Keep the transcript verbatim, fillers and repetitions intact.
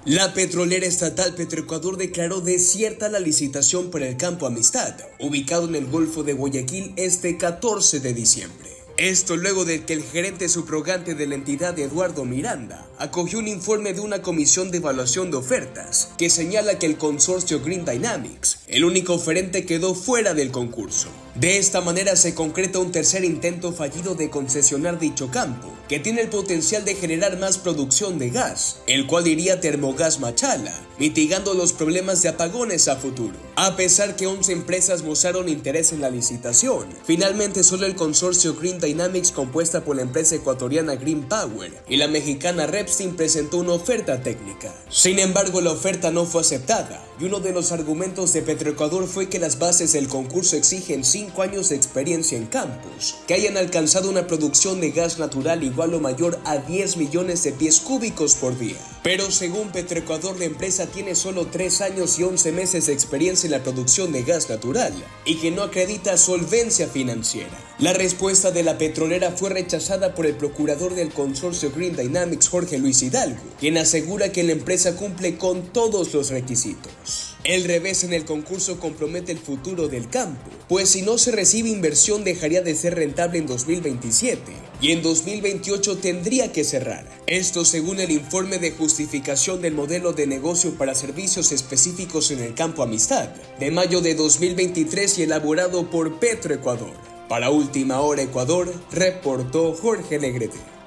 La petrolera estatal Petroecuador declaró desierta la licitación para el campo Amistad, ubicado en el Golfo de Guayaquil, este catorce de diciembre. Esto luego de que el gerente subrogante de la entidad, Eduardo Miranda, acogió un informe de una comisión de evaluación de ofertas que señala que el consorcio Green Dynamics, el único oferente, quedó fuera del concurso. De esta manera se concreta un tercer intento fallido de concesionar dicho campo, que tiene el potencial de generar más producción de gas, el cual iría a Termogas Machala, mitigando los problemas de apagones a futuro. A pesar que once empresas mostraron interés en la licitación, finalmente solo el consorcio Green Dynamics, compuesta por la empresa ecuatoriana Green Power y la mexicana Repstein, presentó una oferta técnica. Sin embargo, la oferta no fue aceptada, y uno de los argumentos de Petroecuador fue que las bases del concurso exigen cinco años de experiencia en campos, que hayan alcanzado una producción de gas natural igual o mayor a diez millones de pies cúbicos por día. Pero según Petroecuador, la empresa tiene solo tres años y once meses de experiencia en la producción de gas natural y que no acredita solvencia financiera. La respuesta de la petrolera fue rechazada por el procurador del consorcio Green Dynamics, Jorge Luis Hidalgo, quien asegura que la empresa cumple con todos los requisitos. El revés en el concurso compromete el futuro del campo, pues si no se recibe inversión dejaría de ser rentable en dos mil veintisiete y en dos mil veintiocho tendría que cerrar. Esto según el informe de justificación del modelo de negocio para servicios específicos en el campo Amistad, de mayo de dos mil veintitrés y elaborado por Petroecuador. Para Última Hora Ecuador, reportó Jorge Negrete.